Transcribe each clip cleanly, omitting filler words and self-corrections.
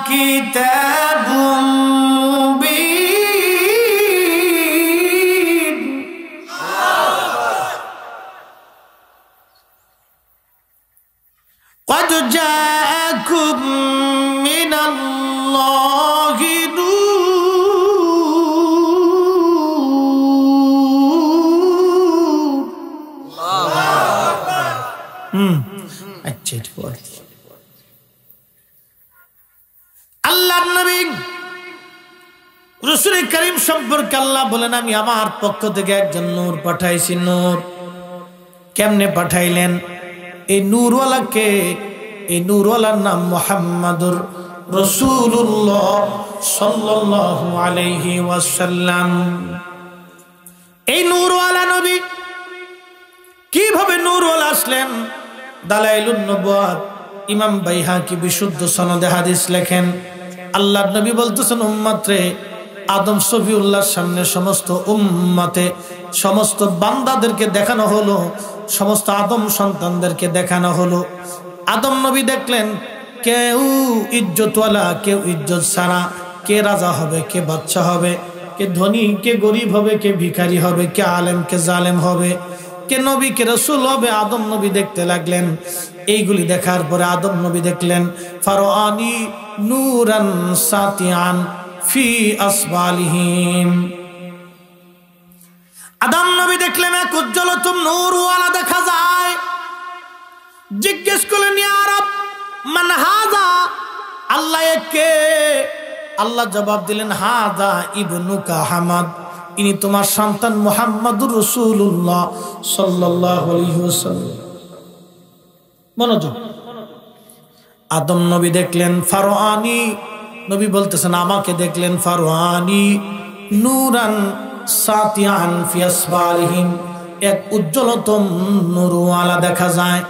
কিতাবুম বিন। قد جاءكم من الله আচ্ছা আল্লাহর নবী রাসূল করিম সম্পর্কে আল্লাহ বলেন আমি আমার পক্ষ থেকে একজন নূর পাঠাইছি। নূর কেমনে পাঠাইলেন? এই নূরওয়ালাকে, এই নূরওয়ালার নাম মুহাম্মাদুর রাসূলুল্লাহ সাল্লাল্লাহু আলাইহি ওয়াসাল্লাম। এই নূরওয়ালা নবী কিভাবে নূরওয়ালা আসলেন? দালাইলুন নবুয়াত ইমাম বাইহাকি বিশুদ্ধ সনদে হাদিস লেখেন, আল্লাহর নবী বলতেছেন উম্মতরে, আদম সফিউল্লাহর সামনে সমস্ত উম্মতে সমস্ত বান্দাদেরকে দেখানো হলো, সমস্ত আদম সন্তানদেরকে দেখানো হলো। আদম নবী দেখলেন কেউ ইজ্জতওয়ালা, কেউ ইজ্জত ছাড়া, কে রাজা হবে, কে বাদশা হবে, কে ধনী, কে গরিব হবে, কে ভিখারি হবে, কে আলেম, কে জালেম হবে, কে নবী, কে রাসূল হবে। আদম নবী দেখতে লাগলেন। এইগুলি দেখার পরে আদম নবী দেখলেন ফারাআনি নূরান সাতিয়ান ফি আসবালিহিম। আদম নবী দেখলেন এক উজ্জ্বলতম নূরওয়ালা দেখা যায়। জিজ্ঞেস করলেন ইয়া রাব মান হাযা, আল্লাহ কে? আল্লাহ জবাব দিলেন হাযা ইবনুকা হামাদ, ইনি তোমার সন্তান মুহাম্মাদুর রাসূলুল্লাহ সাল্লাল্লাহু আলাইহি ওয়াসাল্লাম। মনোযোগ। আদম নবী দেখলেন ফারাআনি, নবী বলতেছেন আমাকে দেখলেন ফারাআনি নূরান সাতিয়ান ফি আসবালিহিম, এক উজ্জ্বলতম নূরওয়ালা দেখা যায়।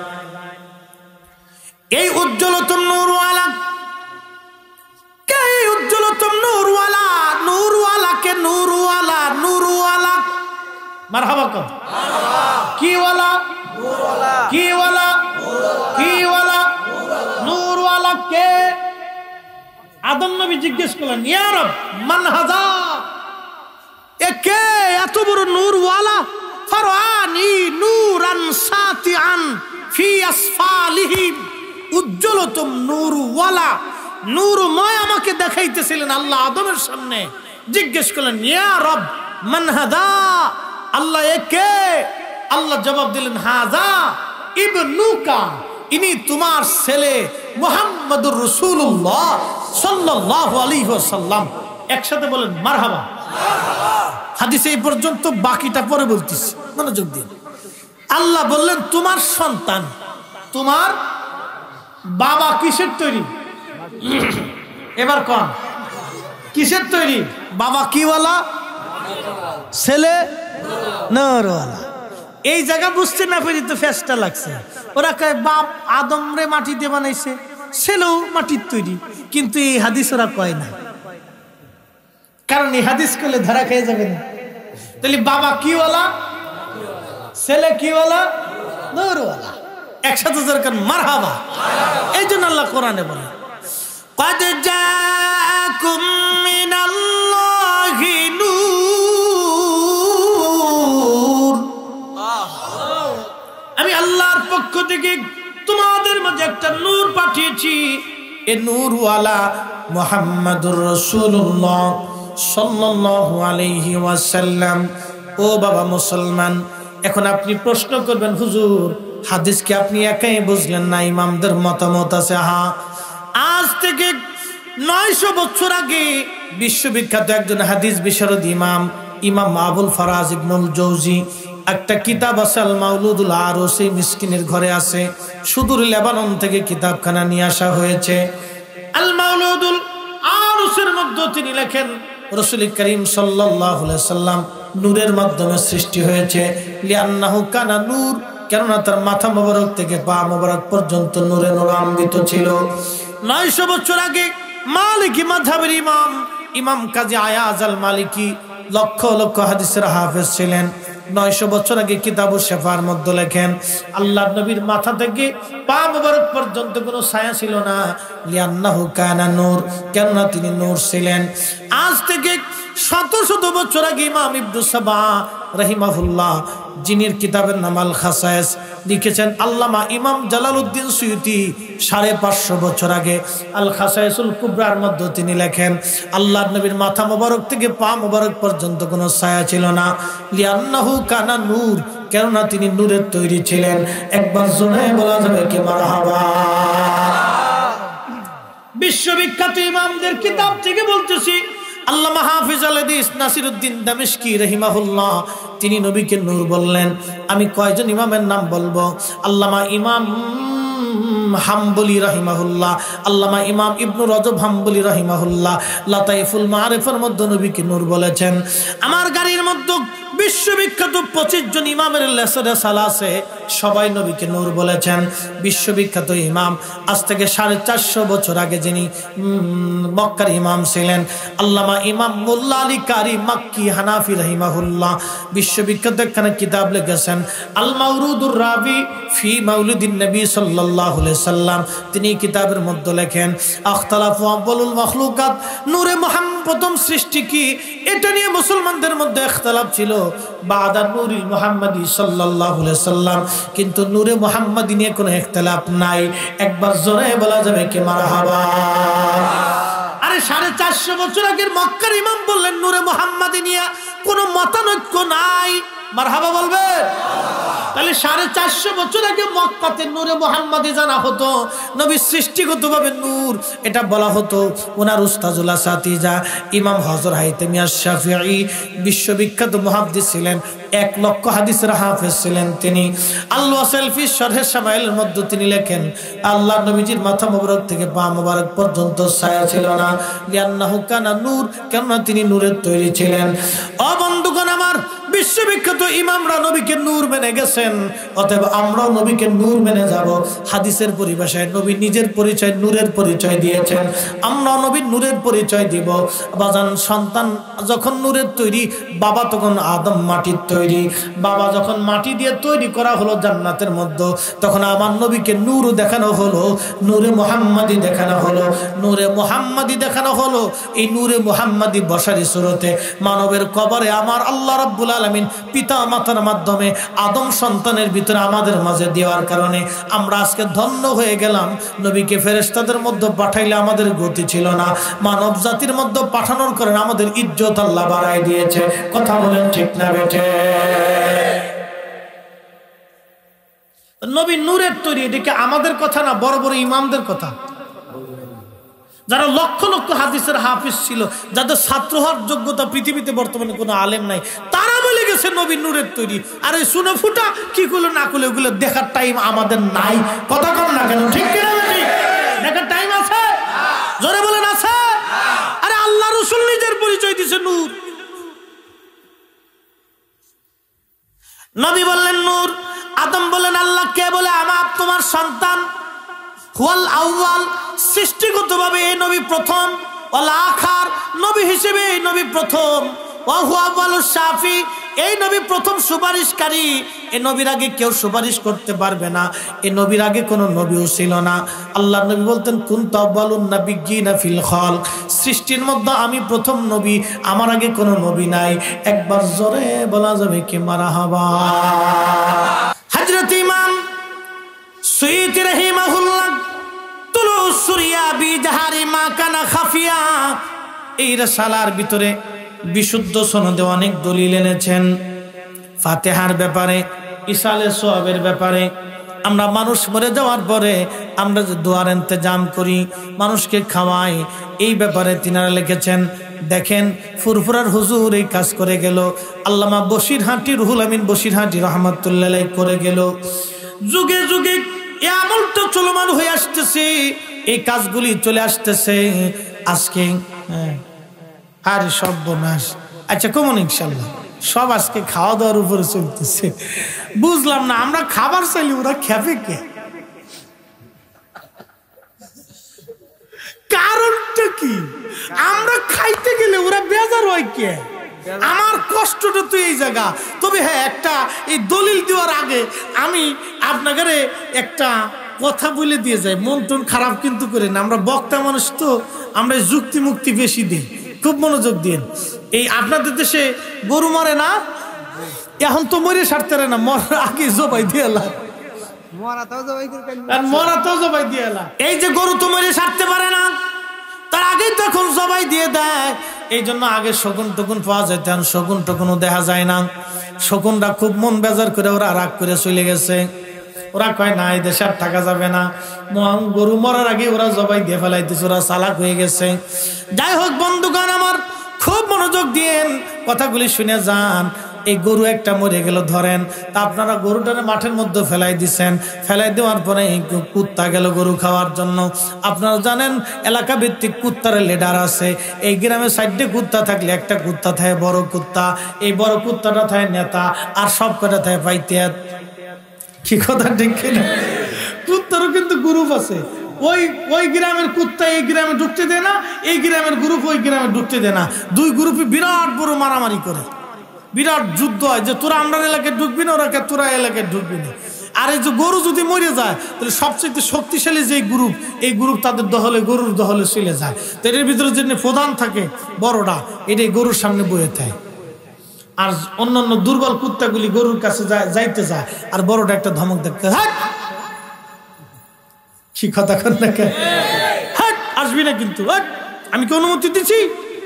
এই উজ্জ্বলতম নূরওয়ালা কে? উজ্জ্বলতম নূরওয়ালা, নূরওয়ালাকে নূরওয়ালা, নূরওয়ালা মারহাবা কর। কি ওয়ালা? নূরওয়ালা। কি ওয়ালা? কি ওয়ালা? নূরওয়ালা কে? আদম নবী জিজ্ঞেস করলেন ইয়া রব মান হাযা, এ কে এত বড় নূরওয়ালা? ফারাআনি নূরান সাতিয়ান ফি আসফালিহিম, উজ্জ্বলতম নূরওয়ালা, নূরময় আমাকে দেখাইতেছিলেন আল্লাহ আদমের সামনে। জিজ্ঞেস করলেন ইয়া রব মান হাযা, আল্লাহ এ কে? আল্লাহ জবাব দিলেন হাযা ইবনুকা, ইনি তোমার ছেলে মুহাম্মাদুর রাসূলুল্লাহ সাল্লাল্লাহু আলাইহি ওয়াসাল্লাম। একসাথে বলেন মারহাবা। হাদিসে এই পর্যন্ত, বাকিটা পরে বলতেছি, মনোযোগ দিন। আল্লাহ বললেন তোমার সন্তান, তোমার বাবা কিসের তৈরি? এবার কোন কিসের তৈরি? বাবা কি ওয়ালা? ছেলে নূরওয়ালা। এই জায়গা বুঝতে না পেরে তো ফেসটা লাগছে। ওরা কয় বাপ আদম রে মাটি দিয়ে বানাইছে, ছেলেও মাটির তৈরি, কিন্তু এই হাদিস ওরা কয় না, কারণ এই হাদিস করলে ধরা খেয়ে যাবে না। তাহলে বাবা কি ওয়ালা, ছেলে কি ওয়ালা? নূরওয়ালা। একসাথে দরকার মারহাবা। এই জন্য আল্লাহ কোরআনে বলে قد جاءكم من الله নূর, আমি আল্লাহর পক্ষ থেকে তোমাদের মাঝে একটা নূর পাঠিয়েছি। এই নূরওয়ালা মুহাম্মাদুর রাসূলুল্লাহ সাল্লাল্লাহু আলাইহি ওয়াসাল্লাম। ও বাবা মুসলমান, এখন আপনি প্রশ্ন করবেন হুজুর হাদিস কি আপনি একাই বুঝলেন না? ইমামদের মতামত আছে। হ্যাঁ, আজ থেকে 900 বছর আগে বিশ্ববিখ্যাত একজন হাদিস বিশারদ ইমাম আবুল ফারাজ ইবনুল জৌজি একটা কিতাব আছে আল মাউলুদুল আরুসি, মিসকিনের ঘরে আছে, সুদূর লেবানন থেকে কিতাবখানা নিয়ে আসা হয়েছে। আল মাউলুদুল আরুসের মধ্যে তিনি লেখেন রাসূল করিম সাল্লাল্লাহু আলাইহি সাল্লাম নূরের মাধ্যমে সৃষ্টি হয়েছে। লিআন্নাহু কানা নূর, কেননা তার মাথা মোবারক থেকে পা মোবারক পর্যন্ত নূরে নূরান্বিত ছিল। 900 বছর আগে মালিকি মাযহাবের ইমাম কাজী আয়াজ আল মালিকি লক্ষ লক্ষ হাদিসের হাফেজ ছিলেন। 900 বছর আগে কিতাবুশ শিফার মধ্যে লেখেন আল্লাহর নবীর মাথা থেকে পা মোবারক পর্যন্ত কোনো ছায়া ছিল না, লিআন্নাহু কানা নূর, কেননা তিনি নূর ছিলেন। আজ থেকে শত শত বছর আগে ইমাম ইবনে সাবা রাহিমাহুল্লাহ, যিনির কিতাবের নাম আল খাসায়েস, লিখেছেন আল্লামা ইমাম জালালউদ্দিন সুয়ুতি 550 বছর আগে আল খাসায়েসুল কুবরার মধ্যে তিনি লেখেন আল্লাহর নবীর মাথা মোবারক থেকে পা মোবারক পর্যন্ত কোনো ছায়া ছিল না, লিআন্নাহু কানা নূর, কেননা তিনি নূরের তৈরি ছিলেন। একবার জোরে বলা যাবে কি মারহাবা। বিশ্ববিখ্যাত ইমামদের কিতাব থেকে বলতেছি, আল্লামা হাফিজ আল হাদিস নাসিরউদ্দিন দামেশকি রাহিমাহুল্লাহ, তিনি নবীকে নূর বললেন। আমি কয়জন ইমামের নাম বলবো? আল্লামা ইমাম হাম্বলি রাহিমাহুল্লাহ, আল্লামা ইমাম ইবনু রজব হাম্বলি রাহিমাহুল্লাহ লাতাইফুল মাআরিফের মধ্যে নবীকে নূর বলেছেন। আমার গাড়ির মধ্যে বিশ্ববিখ্যাত 25 জন ইমামের লেসরে সালা আছে, সবাই নবীকে নূর বলেছেন। বিশ্ববিখ্যাত ইমাম, আজ থেকে 450 বছর আগে যিনি মক্কার ইমাম ছিলেন, আল্লামা ইমাম মোল্লা আলী কারি মাক্কি হানাফি রাহিমাহুল্লাহ, বিশ্ববিখ্যাত একখানা কিতাব লিখেছেন আল মাউরুদুর রাবি ফি মাউলিদিন নবী সাল্লাল্লাহু আলাইহি সাল্লাম। তিনি কিতাবের মধ্যে লেখেন আখতালাফু আউয়ালুল মাখলুকাত, নূরে মুহাম্মদ প্রথম সৃষ্টি কি, এটা নিয়ে মুসলমানদের মধ্যে ইখতিলাফ ছিল। বাদা নূরিল মুহাম্মাদি সাল্লাল্লাহু আলাইহি সাল্লাম, কিন্তু নূরে মুহাম্মাদি নিয়ে কোনো ইখতিলাফ নাই। একবার জোরে বলা যাবে কি মারহাবা। আরে 450 বছর আগের মক্কার ইমাম বললেন নূরে মুহাম্মাদি নিয়ে কোনো মতানৈক্য নাই, মারহাবা বলবে। তাহলে 450 বছর আগে মক্কাতে নূরে মুহাম্মাদি জানা হতো, নবীর সৃষ্টিগতভাবে নূর এটা বলা হতো। ওনার উস্তাজুল আসাতিজা ইমাম হযরত হাইতামি আশ-শাফিঈ বিশ্ববিখ্যাত মুহাদ্দিস ছিলেন, 1 লক্ষ হাদিসের হাফেজ ছিলেন তিনি। আল-ওয়াসিল ফি শারহ শামাইলের মধ্যে তিনি লেখেন আল্লাহ নবীজির মাথা মোবারক থেকে পা মোবারক পর্যন্ত ছায়া ছিল না, লিআন্নাহু কানা নূর, কেননা তিনি নূরের তৈরি ছিলেন। ও বন্ধুগণ আমার, বিশ্ববিখ্যাত ইমামরা নবীকে নূর মেনে গেছেন, অতএব আমরাও নবীকে নূর মেনে যাব। হাদিসের পরিভাষায় নবী নিজের পরিচয় নূরের পরিচয় দিয়েছেন, আমরাও নবীর নূরের পরিচয় দিব। বাজান, সন্তান যখন নূরের তৈরি, বাবা তখন আদম মাটির তৈরি। বাবা যখন মাটি দিয়ে তৈরি করা হলো জান্নাতের মধ্যে, তখন আমার নবীকে নূর দেখানো হলো, নূরে মুহাম্মাদি দেখানো হলো, নূরে মুহাম্মাদি দেখানো হলো। এই নূরে মুহাম্মাদি বশারি সুরতে মানবের কবরে আমার আল্লাহ রাব্বুল আলামিন পিতা মাতার মাধ্যমে আদম সন্তানের ভিতরে আমাদের মাঝে দেওয়ার কারণে আমরা আজকে ধন্য হয়ে গেলাম। নবীকে ফেরেশতাদের মধ্যে পাঠাইলে আমাদের গতি ছিল না, মানব জাতির মধ্যে পাঠানোর কারণে আমাদের ইজ্জত আল্লাহ বাড়ায় দিয়েছে। কথা বলেন ঠিক না বেঠে? নবী নূরের তৈরি, এদিকে আমাদের কথা না, বড় বড় ইমামদের কথা, যারা লক্ষ লক্ষ হাদিসের হাফিজ ছিল, যাদের ছাত্র হওয়ার যোগ্যতা পৃথিবীতে বর্তমানে কোনো আলেম নাই, তারা বলে গেছে নবী নূরের তৈরি। আর এই শুনে ফুটা কি করলো না করলো ওগুলো দেখার টাইম আমাদের নাই। কথা কম না কেন? ঠিক কিনা? দেখার টাইম আছে? জোরে বলেন আছে? আরে আল্লাহ রাসূল নিজের পরিচয় দিয়েছে নূর। নবী বললেন নূর, আদম বলেন আল্লাহ কে বলে আমার তোমার সন্তান। হুয়াল আউয়াল, সৃষ্টিগতভাবে এই নবী প্রথম। ওয়াল আখার, নবী হিসেবে এই নবী প্রথম। ওয়া হুয়া আউয়ালুশ শাফি, এই নবী প্রথম সুপারিশকারী। এই নবীর আগে কেউ সুপারিশ করতে পারবে না, এই নবীর আগে কোনো নবীও ছিল না। আল্লাহর নবী বলতেন কুনতু আউয়ালুন নাবিয়্যিনা ফিল খালক, সৃষ্টির মধ্যে আমি প্রথম নবী, আমার আগে কোনো নবী নাই। একবার জোরে বলা যাবে কি মারহাবা। হযরত ইমাম সুয়ুতি রাহিমাহুল্লাহ তুলু সুরিয়া বিজাহারি মা কানা খাফিয়া, এই রাসালার ভিতরে বিশুদ্ধ সনদে অনেক দলিল এনেছেন। ফাতিহার ব্যাপারে, ইসালে সোয়াবের ব্যাপারে, আমরা মানুষ মরে যাওয়ার পরে আমরা যে দোয়ার ইন্তজাম করি, মানুষকে খাওয়াই, এই ব্যাপারে তিনারা লিখেছেন। দেখেন ফুরফুরার হুজুর এই কাজ করে গেল, আল্লামা বশিরহাটি রুহুল আমিন বশিরহাটি রহমাতুল্লাহ আলাইহি করে গেল। যুগে যুগে এই আমলটা চলমান হয়ে আসতেছে, এই কাজগুলি চলে আসতেছে। আজকে আর সব বোনাস, আচ্ছা কমন ইনশাল্লাহ সব আজকে খাওয়া দাওয়ার উপরে চলতেছে। বুঝলাম না, আমরা খাবার চাইলে ওরা খেপে কে? কারণটা কি? আমরা খাইতে গেলে ওরা বেজার হয় কে? আমার কষ্টটা তো এই জায়গা। তবে হ্যাঁ, একটা এই দলিল দেওয়ার আগে আমি আপনাকে একটা কথা বলে দিয়ে যাই, মন টন খারাপ কিন্তু করেন। আমরা বক্তা মানুষ তো, আমরা যুক্তি মুক্তি বেশি দিই, খুব মনোযোগ দিন। এই আপনাদের দেশে গরু মরে না, এখন তো মরে সারতে না, মরার আগে জবাই দিয়ে এলাম, মরাতেও জবাই দিয়ে এলাম। এই যে গরু তো মরে সারতে পারে না, তার আগেই তো এখন জবাই দিয়ে দেয়। এই জন্য আগে শকুন টকুন পাওয়া যেত, শকুন টকুনও দেখা যায় না। শকুনরা খুব মন বেজার করে ওরা রাগ করে চলে গেছে। ওরা কয় না, এই দেশে আর থাকা যাবে না। গরু মরার আগে ওরা জবাই দিয়ে ফেলাইতেছে, ওরা চালাক হয়ে গেছে। যাই হোক বন্ধুগণ আমার, খুব মনোযোগ দিয়েন, কথাগুলি শুনে যান। এই গরু একটা মরে গেল ধরেন, তা আপনারা গরুটারে মাঠের মধ্যে ফেলাই দিচ্ছেন। ফেলাই দেওয়ার পরে কুত্তা গেল গরু খাওয়ার জন্য। আপনারা জানেন এলাকা ভিত্তিক কুত্তার লিডার আছে। এই গ্রামে 4টে কুত্তা থাকলে একটা কুত্তা থাকে বড় কুত্তা, এই বড় কুত্তাটা থাকে নেতা, আর সব কটা থাকে পাইতিয়াত। কি কথা ঠিক কিনা? কুত্তারও কিন্তু গ্রুপ আছে। ওই গ্রামের কুত্তা এই গ্রামে ঢুকতে দেয় না, এই গ্রামের গ্রুপ ওই গ্রামে ঢুকতে দেয় না। দুই গ্রুপে বিরাট বড় মারামারি করে, বিরাট যুদ্ধ হয় যে তোরা আমরা এলাকায় ঢুকবি না, ওরা তোরা এলাকায় ঢুকবি না। আর এই যে গরু যদি মরে যায়, তাহলে সবচেয়ে শক্তিশালী যে গ্রুপ, এই গ্রুপ তাদের দহলে, গরুর দহলে চলে যায়। তো এর ভিতরে যে প্রধান থাকে বড়টা, এটাই গরুর সামনে বয়ে থাকে। আর অন্যান্য দুর্বল কুত্তাগুলি গরুর কাছে যাইতে যায়, আর বড়টা একটা ধমক দেখতে, হ্যাঁ কি কথা কর না, হ্যাঁ আসবি না কিন্তু, আমি কি অনুমতি দিচ্ছি?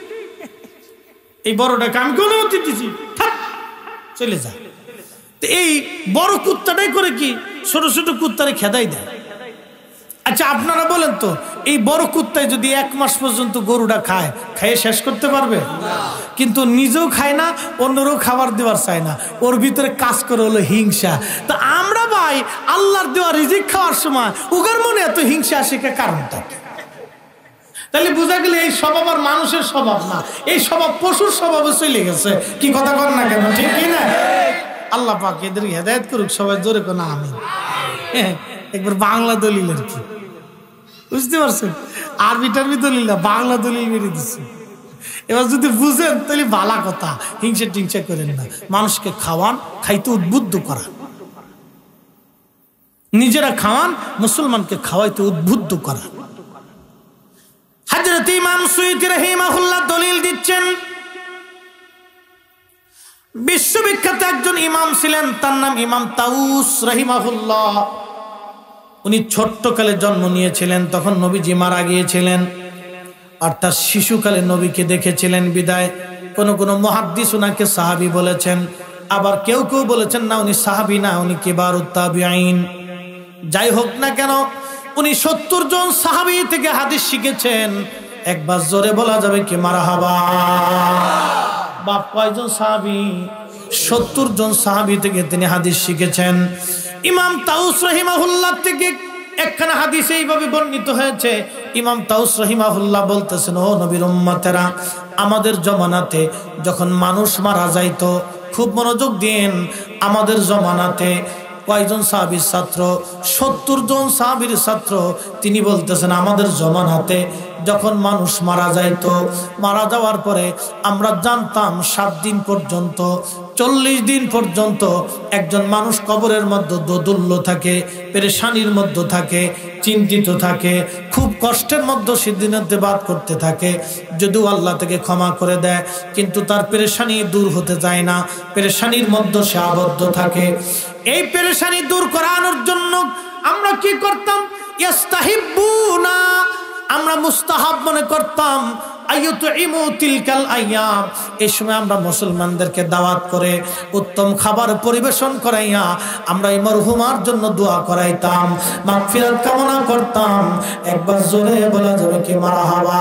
এই বড়টাকে আমি কি অনুমতি দিচ্ছি? চলে যায়। তো এই বড় কুত্তাটাই করে কি, ছোট ছোট কুত্তারে খেদাই দেয়। আচ্ছা আপনারা বলেন তো, এই বড় কুত্তায় যদি 1 মাস পর্যন্ত গরুটা খায়, খাইয়ে শেষ করতে পারবে? কিন্তু নিজেও খায় না, অন্যরাও খাবার দেওয়ার চায় না। ওর ভিতরে কাজ করে হলো হিংসা। তা আমরা ভাই আল্লাহর দেওয়া রিজিক খাওয়ার সময় ওদের মনে এত হিংসা আসে, কারণটা তাহলে বোঝা গেল এই স্বভাব আর মানুষের স্বভাব না, এই স্বভাব পশুর স্বভাবে চলে গেছে। কি কথা কর না কেন, ঠিক কি না? আল্লাহ পাক এদের হেদায়েত করুক, সবাই জোরে কোন আমিন। একবার বাংলা দলিল আর কি, বুঝতে পারছেন? আরবি টারবি দলিল না, বাংলা দলিল মেরে দিচ্ছে। এবার যদি বুঝেন তাহলে ভালো কথা, হিংসা টিংসা করেন না। মানুষকে খাওয়ান, খাইতে উদ্বুদ্ধ করা, নিজেরা খাওয়ান, মুসলমানকে খাওয়াইতে উদ্বুদ্ধ করা। হযরত ইমাম সুয়ুতী রাহিমাহুল্লাহ দলিল দিচ্ছেন, বিশ্ববিখ্যাত একজন ইমাম ছিলেন, তার নাম ইমাম তাউস রাহিমাহুল্লাহ। উনি ছোট্টকালে জন্ম নিয়েছিলেন, তখন নবীজি মারা গিয়েছিলেন, অর্থাৎ শিশুকালে নবীকে দেখেছিলেন বিদায়। কোন কোন মুহাদ্দিস উনাকে সাহাবী বলেছেন, আবার কেউ কেউ বলেছেন না উনি সাহাবী না, উনি কিবারুত তাবিঈন। যাই হোক না কেন, উনি 70 জন সাহাবী থেকে হাদিস শিখেছেন। একবার জোরে বলা যাবে কি মারহাবা? বাপ কয়জন সাহাবী? 70 জন সাহাবী থেকে তিনি হাদিস শিখেছেন। ইমাম তাউস রাহিমাহুল্লাহ থেকে একখানা হাদিস এইভাবে বর্ণিত হয়েছে। ইমাম তাউস রাহিমাহুল্লাহ বলতেছেন, ও নবীর উম্মতেরা, আমাদের জমানাতে যখন মানুষ মারা যাইতো, খুব মনোযোগ দিন, আমাদের জমানাতে কয়জন সাহাবীর ছাত্র? 70 জন সাহাবীর ছাত্র। তিনি বলতেছেন আমাদের জমানাতে যখন মানুষ মারা যাইতো, মারা যাওয়ার পরে আমরা জানতাম 7 দিন পর্যন্ত, 40 দিন পর্যন্ত একজন মানুষ কবরের মধ্যে দোদুল্য থাকে, পেরেশানির মধ্যে থাকে, চিন্তিত থাকে, খুব কষ্টের মধ্যে সিদ্ধিনাতে বাদ করতে থাকে। যদিও আল্লাহ থেকে ক্ষমা করে দেয়, কিন্তু তার পেরেশানি দূর হতে যায় না, পেরেশানির মধ্যে সে আবদ্ধ থাকে। এই পেরেশানি দূর করানোর জন্য আমরা কি করতাম? ইস্তাহিব্বুনা, আমরা মুস্তাহাব মনে করতাম, আইয়ুতইমু তিলকাল আইয়াম, এই সময় আমরা মুসলমানদেরকে দাওয়াত করে উত্তম খাবার পরিবেশন করাইয়া আমরা এই মরহুমার জন্য দোয়া করাইতাম, মাগফিরাত কামনা করতাম। একবার জোরে বলা যাবে কি মারহাবা?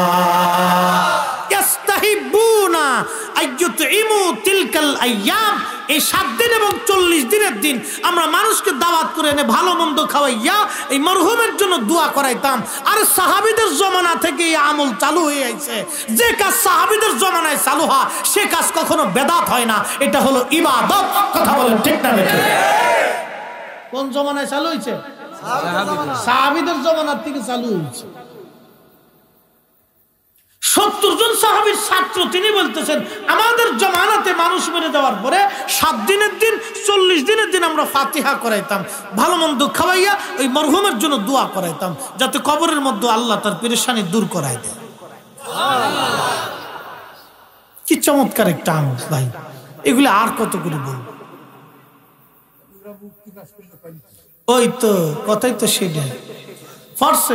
ইস্তাহিব্বুনা আইয়ুতইমু তিলকাল আইয়াম, এই 7 দিন এবং 40 দিনের দিন আমরা মানুষকে দাওয়াত করে এনে ভালো মন্দ খাওয়াইয়া এই মরহুমের জন্য দোয়া করাইতাম। আর সাহাবীদের জমানা থেকে এই আমল চালু হয়ে আইছে। যে কাজ সাহাবীদের জমানায় চালু হয় সে কাজ কখনো বেদাত হয় না, এটা হলো ইবাদত। কথা বলেন ঠিক না বেঠিক? কোন জমানায় চালু হয়েছে? সাহাবীদের জমানার থেকে চালু হয়েছে। 70 জন সাহাবীর ছাত্র, তিনি বলতেছেন আমাদের জমানাতে মানুষ মেরে দেওয়ার পরে 7 দিনের দিন 40 দিনের দিন আমরা ফাতিহা করাইতাম, ভালো মন্দ খাওয়াইয়া ওই মরহুমের জন্য দোয়া করাইতাম যাতে কবরের মধ্যে আল্লাহ তার পেরেশানি দূর করাই দেয়। কি চমৎকার একটা আমল ভাই, এগুলো আর কত করে বলবো। ওই তো কথাই তো সেটাই ফরসে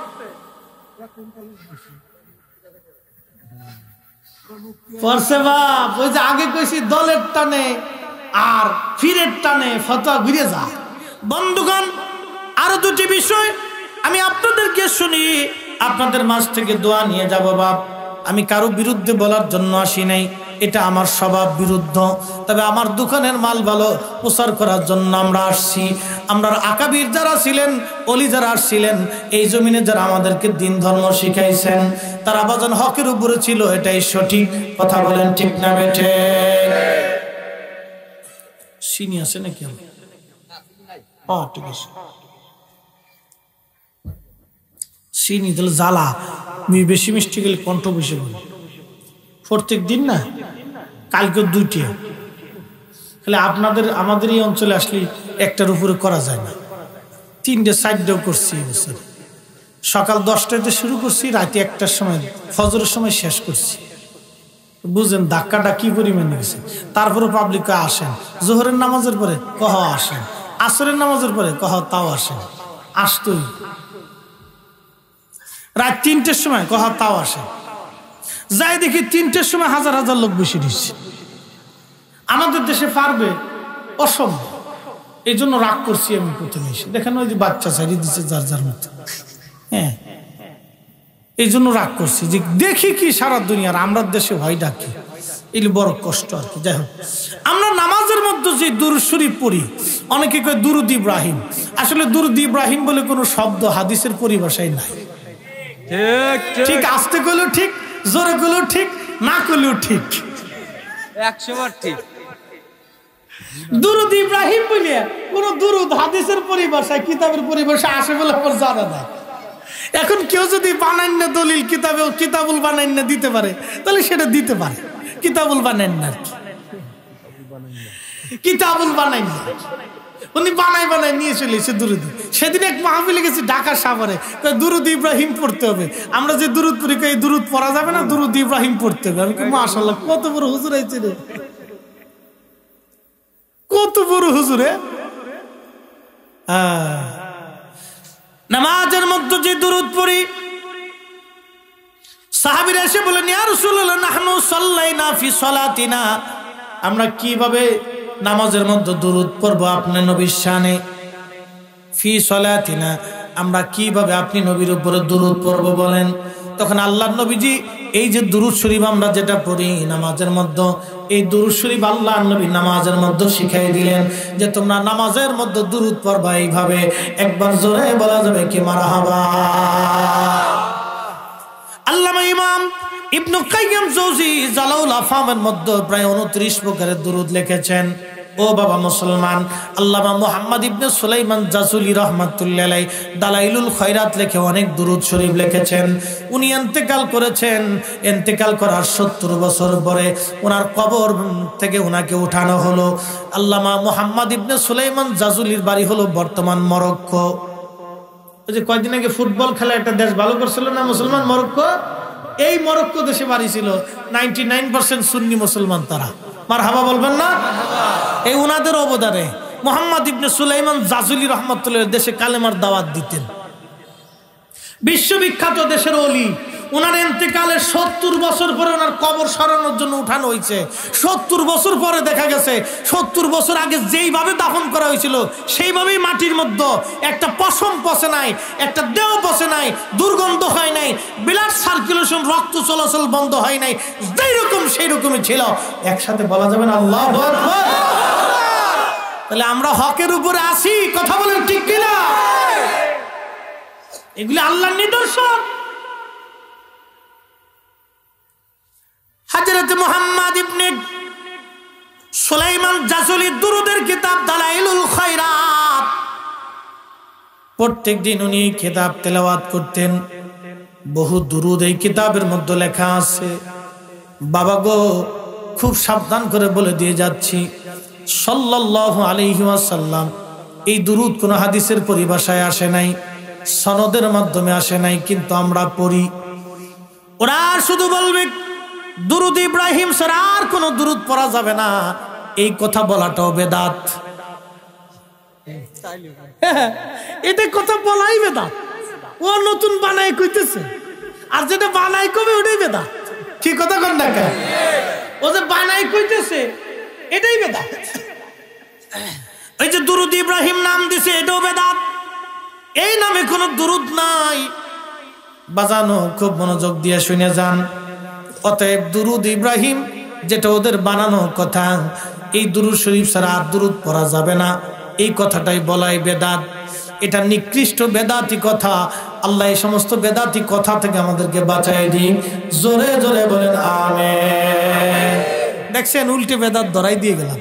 ফরসে বাপ, ওই যে আগে কইছি দলের টানে আর ফিরের টানে ফতোয়া ঘুরে যায়। বন্ধুগণ, আরো দুটি বিষয় আমি আপনাদেরকে শুনি, আপনাদের মাঝ থেকে দোয়া নিয়ে যাব। বাপ, আমি কারো বিরুদ্ধে বলার জন্য আসি নাই, এটা আমার স্বভাব বিরুদ্ধ, তবে আমার দোকানের মাল ভালো প্রচার করার জন্য আমরা আসছি। আমরা আকাবির যারা ছিলেন, অলি যারা আসছিলেন, এই জমিনে যারা আমাদেরকে দিন ধর্ম শিখাইছেন, তারা বাজান হকের উপরে ছিল, এটাই সঠিক কথা। বলেন ঠিক না বেঠে? চিনি আছে নাকি? ঠিক আছে, চিনি তাহলে জ্বালা বেশি মিষ্টি গেলে কণ্ঠ বেশি বলে। প্রত্যেক দিন না, কালকে 2টা, তাহলে আপনাদের আমাদের এই অঞ্চলে আসলে একটার উপরে করা যায় না। 3টে 4টেও করছি এবছর। সকাল 10টাতে শুরু করছি, রাতে 1টার সময় ফজরের সময় শেষ করছি। বুঝেন ধাক্কাটা কি পরিমাণে গেছে। তারপরে পাবলিক আসেন, জোহরের নামাজের পরে কহ আসেন, আসরের নামাজের পরে কহ তাও আসেন, আসতই। রাত 3টের সময় কহ তাও আসে, যাই দেখি 3টের সময় হাজার হাজার লোক বসে দিচ্ছে। আমাদের দেশে পারবে? অসম্ভব। এই জন্য রাগ করছি আমি প্রথমে এসে। দেখেন ওই যে বাচ্চা ছাড়িয়ে দিচ্ছে যার যার মতো। হ্যাঁ, এই জন্য রাগ করছি যে দেখি কি সারা দুনিয়ার আমরা দেশে ভয় ডাকি, এগুলি বড় কষ্ট আর কি। যাই হোক, আমরা নামাজের মধ্যে যে দুরূদ শরীফ পড়ি, অনেকে কয় দুরূদ ইব্রাহিম। আসলে দুরূদ ইব্রাহিম বলে কোনো শব্দ হাদিসের পরিভাষায় নাই। ঠিক আসতে করলেও ঠিক, জোরে করলেও ঠিক, না করলেও ঠিক, 100বার ঠিক। দুরূদ ইব্রাহিম বলে কোন দুরূদ হাদিসের পরিভাষায়, কিতাবের পরিভাষা আসে বলে আমার জানা নাই। এখন কেউ যদি বানান্য দলিল কিতাবুল বানান্য দিতে পারে, তাহলে সেটা দিতে পারে। কিতাবুল বানান্য আর কি, কিতাবুল বানান্য উনি বানাই নিয়ে চলে এসে দুরূদ। সেদিন এক মাহফিলে গেছি ঢাকা সাভারে, দুরূদ ইব্রাহিম পড়তে হবে। আমরা যে দুরূদ পড়ি, এই দুরূদ পড়া যাবে না, দুরূদ ইব্রাহিম পড়তে হবে। আমি কি মাশাআল্লাহ, কত বড় হুজুর আইছে রে, কত বড় হুজুরে। নামাজের মধ্যে যে দুরূদ পড়ি, সাহাবীরা এসে বলেন, ইয়া রাসূলুল্লাহ নাহনু সাল্লাইনা ফি সালাতিনা, আমরা কিভাবে নামাজের মধ্যে দুরূদ পড়ব আপনার নবীর শানে। ফি সালাতিনা, আমরা কিভাবে আপনি নবীর উপরে দুরূদ পড়ব বলেন। তখন আল্লাহর নবীজি এই যে দুরূদ শরীফ আমরা যেটা পড়ি নামাজের মধ্যে, এই দুরূদ শরীফ আল্লাহর নবী নামাজের মধ্যে শিখাই দিলেন যে তোমরা নামাজের মধ্যে দুরূদ পড়বা এইভাবে। একবার জোরে বলা যাবে কি মারহাবা। আল্লামা ইমাম ইবনে কাইয়্যিম জাওজি জালাউল আফহামের মধ্যে প্রায় 29 প্রকারের দুরূদ লিখেছেন। ও বাবা মুসলমান, আল্লামা মুহাম্মদ ইবনে সুলাইমান জাসুলি রাহমাতুল্লাহ আলাইহি দালাইলুল খয়রাত লিখে অনেক দুরূদ শরীফ লিখেছেন। উনি ইন্তেকাল করেছেন, ইন্তেকাল করার 70 বছর পরে ওনার কবর থেকে ওনাকে উঠানো হলো। আল্লামা মুহাম্মদ ইবনে সুলাইমান জাসুলির বাড়ি হলো বর্তমান মরক্কো। ওই যে কয়েকদিন আগে ফুটবল খেলা একটা দেশ ভালো করছিল না মুসলমান, মরক্কো। এই মরক্কো দেশে বাড়ি ছিল 99% সুন্নি মুসলমান। তারা মারহাবা বলবেন না? এই উনাদের অবদানে মুহাম্মদ ইবনে সুলাইমান জাসুলি রাহমাতুল্লাহ দেশে কালেমার দাওয়াত দিতেন। বিশ্ববিখ্যাত দেশের ওলি। ওনার ইন্তেকালের 70 বছর পরে ওনার কবর সরানোর জন্য উঠানো হয়েছে। 70 বছর পরে দেখা গেছে 70 বছর আগে যেইভাবে দাফন করা হয়েছিল সেইভাবেই মাটির মধ্যে একটা পশম পচে নাই, একটা দেহ পচে নাই, দুর্গন্ধ হয় নাই, ব্লাড সার্কুলেশন রক্ত চলাচল বন্ধ হয় নাই, যেই রকম সেই রকমই ছিল। একসাথে বলা যাবে না আল্লাহু আকবার? তাহলে আমরা হকের উপরে আসি, কথা বলেন ঠিক কিনা? এগুলি আল্লাহর নিদর্শন। হযরত মুহাম্মদ ইবনে সুলাইমান জাসুলি দুরুদের কিতাব দালাইলুল খয়রাত, প্রত্যেক দিন উনি কিতাব তেলাওয়াত করতেন। বহু দুরুদ এই কিতাবের মধ্যে লেখা আছে। বাবা গো, খুব সাবধান করে বলে দিয়ে যাচ্ছি, সাল্লাল্লাহু আলাইহি ওয়াসাল্লাম এই দুরুদ কোন হাদিসের পরিভাষায় আসে নাই, সনদের মাধ্যমে আসে নাই, কিন্তু আমরা পড়ি। ওরা শুধু বলবে দুরুদ ইব্রাহিম ছাড়া আর কোন দুরুদ পড়া যাবে না, এই কথা বলাটাও বেদাত। এটা কথা বলাই বেদাত। ও নতুন বানাই কইতেছে, আর যেটা বানাই কবে ওটাই বেদাত। কি কথা কন না কেন? ও যে বানাই কইতেছে এটাই বেদাত। এই যে দুরুদ ইব্রাহিম নাম দিছে এটাও বেদাত। এই নামে কোনো দুরুদ নাই। বাজানো, খুব মনোযোগ দিয়ে শুনে যান। অতএব দুরুদ ইব্রাহিম যেটা ওদের বানানো কথা, এই দুরুদ শরীফ ছাড়া আর দুরুদ পড়া যাবে না, এই কথাটাই বলাই বেদাত। এটা নিকৃষ্ট বেদাতি কথা। আল্লাহ এই সমস্ত বেদাতি কথা থেকে আমাদেরকে বাঁচাই দিন। জোরে জোরে বলেন আমিন। দেখছেন, উল্টে বেদাত ধরাই দিয়ে গেলাম।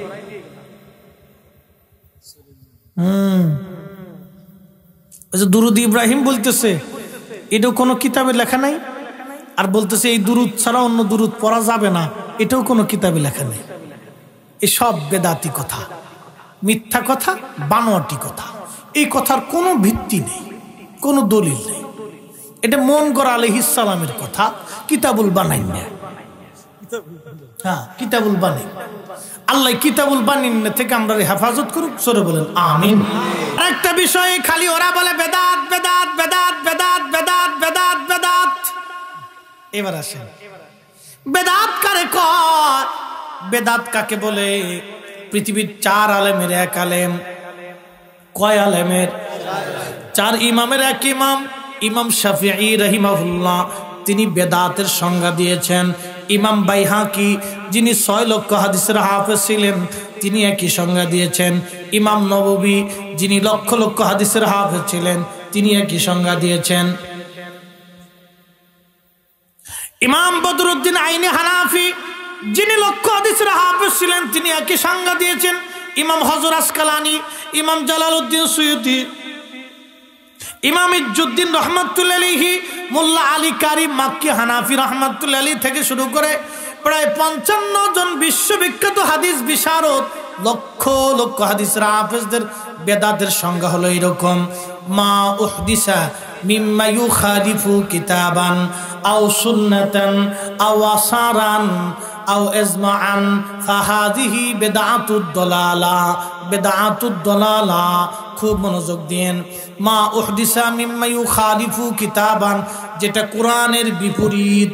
দুরুদ ইব্রাহিম বলতেছে, এটাও কোনো কিতাবে লেখা নাই, আর বলতেছে এই দুরুদ ছাড়া অন্য দুরুদ পড়া যাবে না, এটাও কোনো কিতাবে লেখা নেই। এসব বেদাতি কথা, মিথ্যা কথা, বানোয়াটি কথা। এই কথার কোনো ভিত্তি নেই, কোনো দলিল নেই। এটা মন করা আলাইহিস সালামের কথা, কিতাবুল বানাইন না। হ্যাঁ, কিতাবুল বানাই। আল্লাহ কিতাবুল বানিন থেকে আমরা হেফাজত করুক। সরে বলেন আমিন। আরেকটা বিষয়, খালি ওরা বলে বেদাত বেদাত বেদাত বেদাত বেদাত বেদাত বেদাত। এবার আসেন, বেদাত কারে কয়? বেদাত কাকে বলে? পৃথিবীর 4 আলেমের এক আলেম। কয় আলেমের? 4 ইমামের এক ইমাম, ইমাম শাফিঈ রাহিমাহুল্লাহ, তিনি বেদাতের সংজ্ঞা দিয়েছেন। ইমাম বাইহাকি, যিনি 6 লক্ষ হাদিসের হাফেজ ছিলেন, তিনি একই সংজ্ঞা দিয়েছেন। ইমাম নববী, যিনি লক্ষ লক্ষ হাদিসের হাফেজ ছিলেন, তিনি একই সংজ্ঞা দিয়েছেন। ইমাম বদরুদ্দিন আইনি হানাফি, যিনি লক্ষ হাদিসের হাফেজ ছিলেন, তিনি একই সংজ্ঞা দিয়েছেন। ইমাম হজর আসকালানি, ইমাম জালালউদ্দিন সুয়ুতি, ইমাম ইজ্জুদ্দিন রহমাতুল্লাহ আলাইহি, মোল্লা আলী কারি মাক্কি হানাফি রহমাতুল্লাহ আলাইহি থেকে শুরু করে প্রায় 55 জন বিশ্ববিখ্যাত হাদিস বিশারদ, লক্ষ লক্ষ হাদিসের হাফেজদের বেদাতের সংজ্ঞা হলো এরকম: মা উহদিসা মিম্মা ইউখালিফু কিতাবান আও সুন্নাতান আও আসারান আও ইজমাআন ফাহাদিহি বিদআতুদ দালালা। বিদআতুদ দালালা, খুব মনোযোগ দিন। মা উহদিসা মিম্মা ইউখালিফু কিতাবান, যেটা কোরআনের বিপরীত,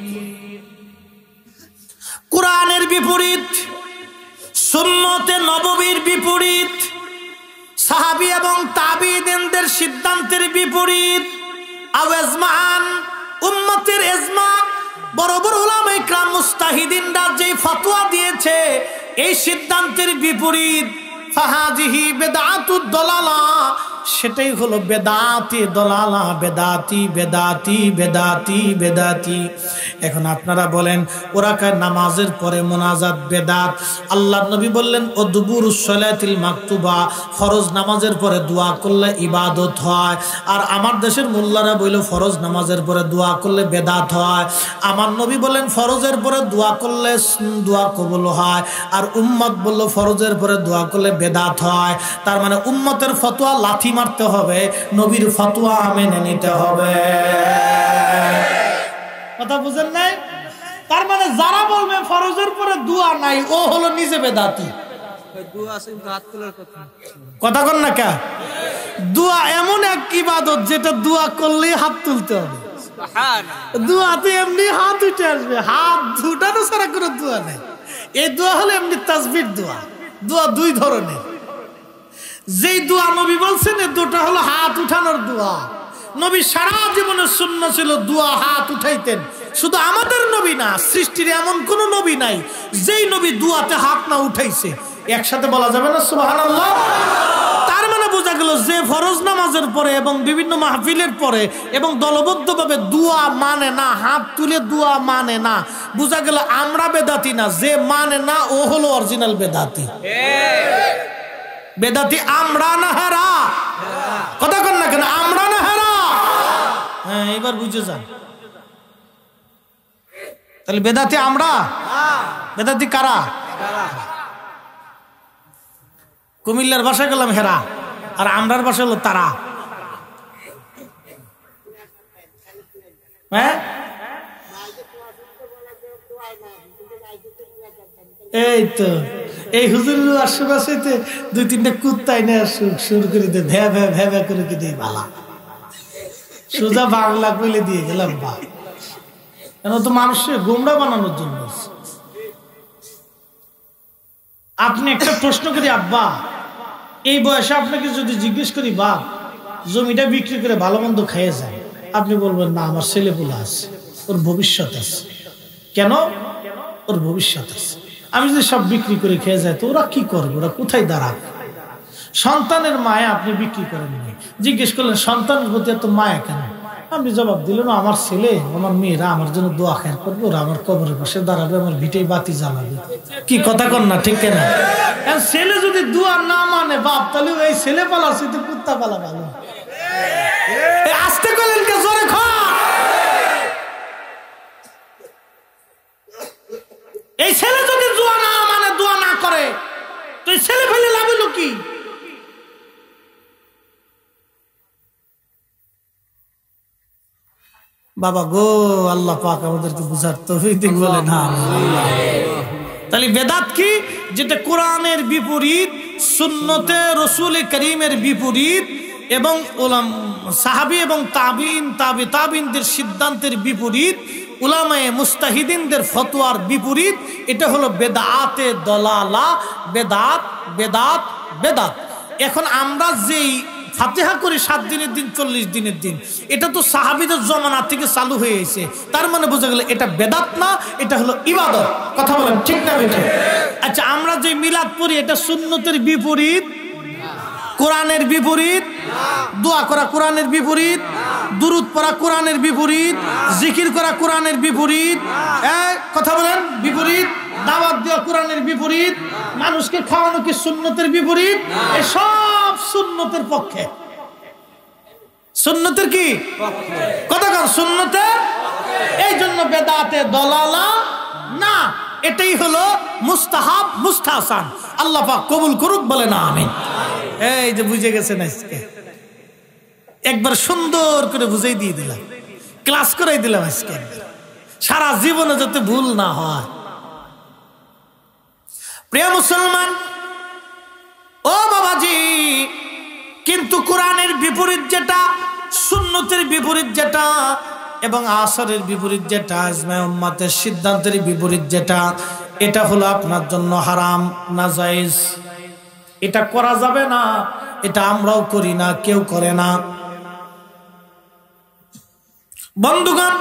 কোরআনের বিপরীত, সুন্নতে নববীর বিপরীত, সাহাবী এবং তাবিঈনদের সিদ্ধান্তের বিপরীত, আও ইজমাআন, উম্মতের ইজমা, বড় বড় উলামায়ে কিরাম মুজতাহিদিনরা যে ফতোয়া দিয়েছে এই সিদ্ধান্তের বিপরীত, ফাহাদিহি বিদআতুদ দালালা, সেটাই হলো বেদাতি দলালা। বেদাতি বেদাতি বেদাতি বেদাতি। এখন আপনারা বলেন, ওরা কয় নামাজের পরে মোনাজাত বেদাত। আল্লাহর নবী বললেন ওদুবুরুস সালাতিল মাকতুবা, ফরজ নামাজের পরে দোয়া করলে ইবাদত হয়। আর আমার দেশের মোল্লারা বলল ফরজ নামাজের পরে দোয়া করলে বেদাত হয়। আমার নবী বলেন ফরজের পরে দোয়া করলে দোয়া কবুল হয়। আর উম্মত বলল ফরজের পরে দোয়া করলে বেদাত হয়। তার মানে উম্মতের ফতোয়া লাথি মারতে হবে, নবীর ফতোয়া মেনে নিতে হবে। কথা বুঝেন নাই? তার মানে যারা বলবে ফরজের পরে দোয়া নাই, ও হলো নিজে বেদাতি। কথা কন না কা? দোয়া এমন এক ইবাদত যেটা দোয়া করলে হাত তুলতে হবে। দোয়াতে এমনি হাত উঠে আসবে, হাত উঠানো ছাড়া কোনো দোয়া নেই। এই দোয়া হলো এমনি তাসবির দোয়া। দোয়া 2 ধরনের। যেই দোয়া নবী বলছেন, এই দুটো হলো হাত উঠানোর দোয়া। নবী সারা জীবনের সুন্নাত ছিল দোয়া হাত উঠাইতেন। শুধু আমাদের নবী না, সৃষ্টির এমন কোন নবী নাই যেই নবী দোয়াতে হাত না উঠাইছে। একসাথে বলা যাবে না সুবহানাল্লাহ? তার মানে বোঝা গেল যে ফরজ নামাজের পরে এবং বিভিন্ন মাহফিলের পরে এবং দলবদ্ধভাবে দোয়া মানে না, হাত তুলে দোয়া মানে না, বোঝা গেল আমরা বেদাতি না, যে মানে না ও হলো অরিজিনাল বেদাতি। বেদাতি আমরা না হেরা? কথা কন না কেন? আমরা না হেরা? হ্যাঁ, এবার বুঝে যান। তাহলে বেদাতি আমরা, বেদাতি কারা? কুমিল্লার ভাষায় গেলাম হেরা, আর আমরার ভাষা হলো তারা। হ্যাঁ, এই তো এই হুজুরের আশেপাশে দুই তিনটা কুত্তাই না শুরু করে দিয়ে ভ্যা ভ্যা ভ্যা ভ্যা করে দিয়ে ভালা সোজা বাংলা কইলে দিয়ে গেলাম। বা কেন তো মানুষের গোমরা বানানোর জন্য। আপনি একটা প্রশ্ন করি, আব্বা এই বয়সে আপনাকে যদি জিজ্ঞেস করি, বাপ জমিটা বিক্রি করে ভালো মন্দ খেয়ে যায়, আপনি বলবেন না আমার ছেলেপুলা আছে, ওর ভবিষ্যৎ আছে। কেন? ওর ভবিষ্যৎ আছে। আমি যদি সব বিক্রি করে খেয়ে যায় তো ওরা কি করবে, ওরা কোথায় দাঁড়াবে? সন্তানের মায়া আপনি বিক্রি করেন নাই। জিজ্ঞেস করলেন সন্তানের প্রতি এত মায়া কেন? আপনি জবাব দিলেন আমার ছেলে আমার মেয়েরা আমার জন্য দোয়া খেয়াল করবে, ওরা আমার কবরের পাশে দাঁড়াবে, আমার ভিটেই বাতি জ্বালাবে। কি কথা কন না, ঠিক কেনা? ছেলে যদি দোয়া না মানে বাপ, তাহলে এই ছেলে পালা তো কুত্তা পালা ভালো। আসতে করলেন কে? জোরে খা। এই ছেলে যদি দোয়া না মানে, দোয়া না করে, তো এই ছেলে ফেলে লাভ হলো কি? বাবা গো, আল্লাহ পাক আমাদেরকে বুঝার তৌফিক দিক বলে না। তাহলে বেদাত কি? যেটা কোরআনের বিপরীত, সুন্নতে রাসূল করিমের বিপরীত, এবং সাহাবী এবং তাবিঈন তাবিঈনদের সিদ্ধান্তের বিপরীত, উলামায়ে মুস্তাহিদিনদের ফতোয়ার বিপরীত। এটা হলো বেদাতে দলালা, বেদাত বেদাত বেদাত। এখন আমরা যেই ফাতিহা করি 7 দিনের দিন 40 দিনের দিন, এটা তো সাহাবীদের জমানা থেকে চালু হয়ে এসেছে। তার মানে বোঝা গেল এটা বেদাত না, এটা হলো ইবাদত। কথা বলেন ঠিক না বেঠিক? আচ্ছা, আমরা যে মিলাদ পড়ি এটা সুন্নতের বিপরীত, কোরআনের বিপরীত। দোয়া করা কোরআনের বিপরীত, দুরূদ পড়া কোরআনের বিপরীত, জিকির করা কোরআনের বিপরীত। কথা বলেন বিপরীত। দাওয়াত দেওয়া কোরআনের বিপরীত, মানুষকে খাওয়ানো কি সুন্নতের বিপরীত? এই সব সুন্নতের পক্ষে। সুন্নতের কি কথা কন? সুন্নতের। এই জন্য বেদাতে দলালা না, এটাই হলো মুস্তাহাব মুস্তাহসান। আল্লাহ পাক কবুল করুক, বলে না আমিন। এই যে বুঝে গেছেন, আজকে একবার সুন্দর করে বুঝাই দিয়ে দিলাম, ক্লাস করাই দিলাম আজকে, সারা জীবনে যাতে ভুল না হয়। প্রিয় মুসলমান ও বাবাজি, কিন্তু কোরআনের বিপরীত যেটা, সুন্নতের বিপরীত যেটা, এবং আসরের বিপরীত যেটা, ইজমায়ে উম্মতের সিদ্ধান্তের বিপরীত যেটা, এটা হলো আপনার জন্য হারাম, নাজায়েজ। এটা করা যাবে না, এটা আমরাও করি না, কেউ করে না। বন্ধুগণ,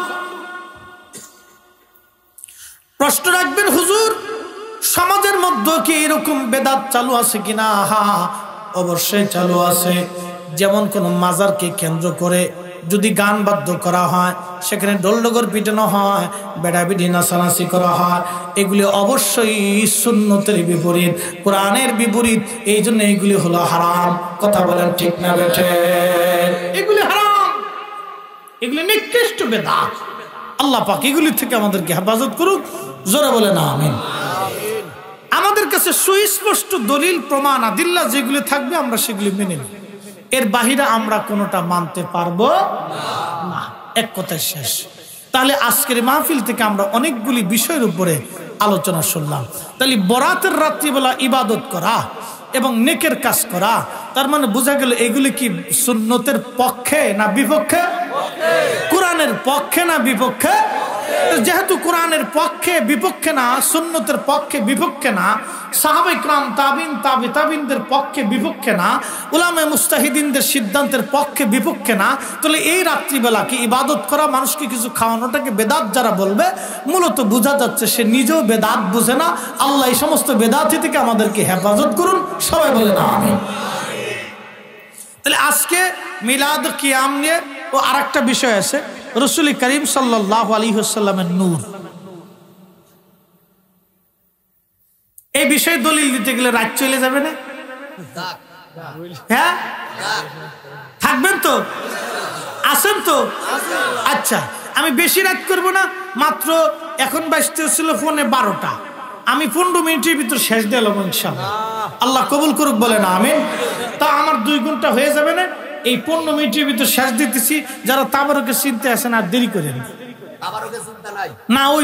প্রশ্ন রাখবেন, হুজুর সমাজের মধ্যে কি এরকম বেদাত চালু আছে কিনা? হ্যাঁ, অবশ্যই চালু আছে। যেমন কোন মাজারকে কেন্দ্র করে যদি গান বাদ্য করা হয়, সেখানে ঢোল-ডগর পিটানো হয়, বেড়াবিড়ি নাচানাচি করা হয়, এগুলি অবশ্যই সুন্নতের বিপরীত, কোরআনের বিপরীত। এই জন্য এগুলি হলো হারাম। কথা বলেন ঠিক না বেঠে? এগুলি হারাম, এগুলি নিকৃষ্ট বেদাত। আল্লাহ পাক এগুলি থেকে আমাদেরকে হেফাজত করুক, জোরে বলে না আমিন। আমাদের কাছে সুস্পষ্ট দলিল প্রমাণ আদিল্লা যেগুলি থাকবে আমরা সেগুলি মেনে নিই, এর বাহিরে আমরা কোনোটা মানতে পারবো না। এক কথায় শেষ। তাহলে আজকের মাহফিল থেকে আমরা অনেকগুলি বিষয়ের উপরে আলোচনা শুনলাম। তাহলে বরাতের রাত্রিবেলা ইবাদত করা এবং নেকের কাজ করা, তার মানে বোঝা গেল এগুলি কি সুন্নতের পক্ষে না বিপক্ষে? কোরআনের পক্ষে না বিপক্ষে? যেহেতু কোরআনের পক্ষে বিপক্ষে না, সুন্নতের পক্ষে বিপক্ষে না, সাহাবায়ে কিরাম তাবিঈন তাবিঈনদের পক্ষে বিপক্ষে না, উলামায়ে মুস্তাহিদিনদের সিদ্ধান্তের পক্ষে বিপক্ষে না, তাহলে এই রাত্রিবেলা কি ইবাদত করা, মানুষকে কিছু খাওয়ানোটাকে বেদাত যারা বলবে, মূলত বোঝা যাচ্ছে সে নিজেও বেদাত বুঝে না। আল্লাহ এই সমস্ত বেদাতি থেকে আমাদেরকে হেফাজত করুন, সবাই বলে না আমিন। তাহলে আজকে মিলাদ কিয়াম নিয়ে ও আরেকটা বিষয় আছে, রাসূল করিম সাল্লাল্লাহু আলাইহি ওয়াসাল্লামের নূর। এই বিষয়ে দলিল দিতে গেলে রাত চলে যাবে না? হ্যাঁ, থাকবেন তো? আছেন তো? আচ্ছা, আমি বেশি রাত করব না, মাত্র এখন বাজতে ছিল ফোনে 12টা, আমি 15 মিনিটের ভিতর শেষ দিলাম ইনশাআল্লাহ। আল্লাহ কবুল করুক, বলেন আমিন। তা আমার 2 ঘন্টা হয়ে যাবে না, এই 15 মিনিটের ভিতর শেষ দিতেছি। যারা তাবারকে চিনতে আসেন আর দেরি করেন না, ওই